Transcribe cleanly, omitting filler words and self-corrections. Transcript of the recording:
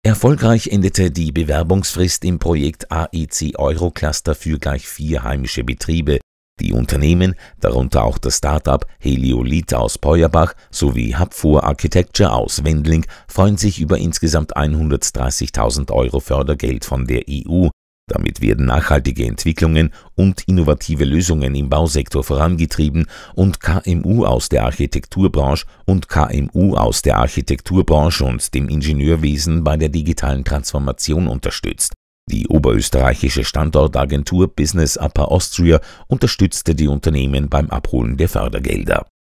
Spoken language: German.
Erfolgreich endete die Bewerbungsfrist im Projekt AEC Eurocluster für gleich 4 heimische Betriebe. Die Unternehmen, darunter auch das Start-up Heliolith aus Peuerbach sowie Hubfor Architecture aus Wendling, freuen sich über insgesamt 130.000 € Fördergeld von der EU. Damit werden nachhaltige Entwicklungen und innovative Lösungen im Bausektor vorangetrieben und KMU aus der Architekturbranche und dem Ingenieurwesen bei der digitalen Transformation unterstützt. Die oberösterreichische Standortagentur Business Upper Austria unterstützte die Unternehmen beim Abholen der Fördergelder.